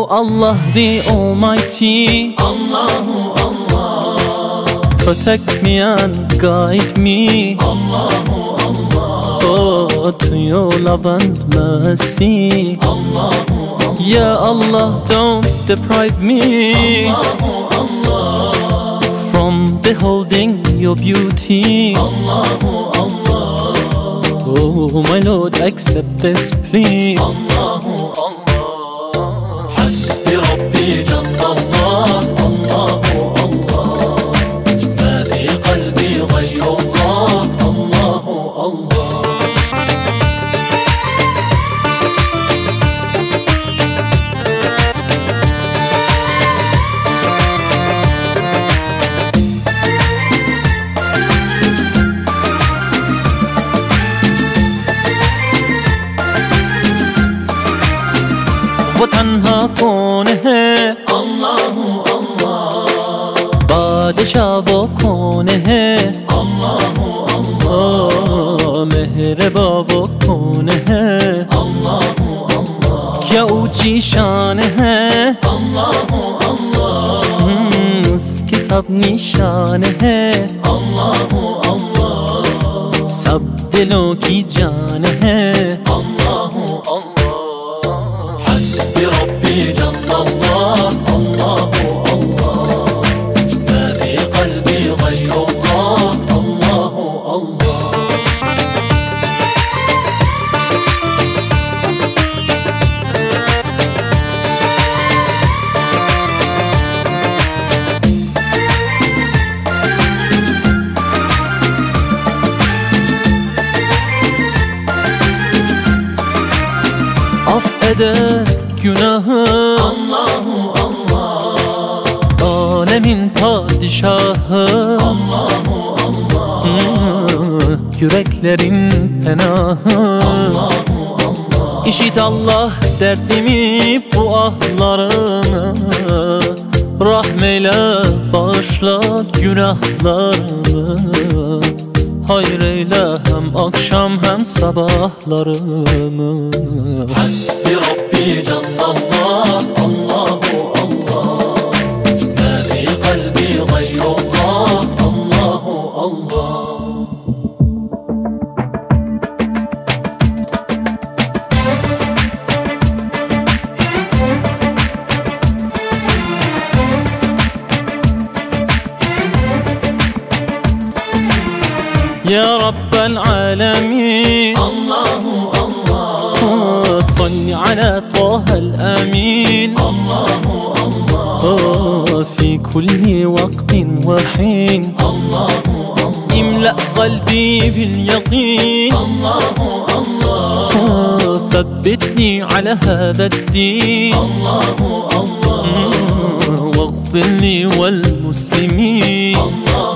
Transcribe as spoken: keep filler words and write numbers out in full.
Allah the Almighty, Allahu Allah, protect me and guide me, Allahu Allah, oh, to your love and mercy, Allahu Allah, Ya Allah, don't deprive me, Allahu Allah, from beholding your beauty, Allahu Allah, oh my Lord, accept this plea. Allahu Allah, Hasbi Rabbi Jalla Allah, Allahu Allah, Ma fi qalbi ghayru Allah, Allahu Allah. वो तन्हा कौन है, Allahu Allah, बादशाह वो कौन है, Allahu Allah, ओ मेहरबा वो कौन है, Allahu Allah, क्या ऊंची शान है, Allahu Allah, हम्म, उसकी सब निशान है, Allahu Allah, सब दिलों की जान है, Allahu Allah, Hasbi Rabbi Jalla Allah, Allahu Allah, Ma fi qalbi ghayru Allah, Allahu Allah. affeder günahı, Allahu Allah, alemin padişahı, Allahu Allah, hmm, yüreklerin penahı. Allahu Allah, İşit Allah derdimi, bu ahlarımı, rahmeyle bağışla günahlarımı, hayır eyle hem akşam hem sabahlarımı. Hasbi Rabbi Jalla Allah, Allahu Allah, Ma fi qalbi ghayru Allah, Allahu Allah. يا رب العالمين الله الله صل على طه الأمين الله الله في كل وقت وحين الله الله املأ قلبي باليقين الله الله ثبتني على هذا الدين الله الله واغفر لي والمسلمين. الله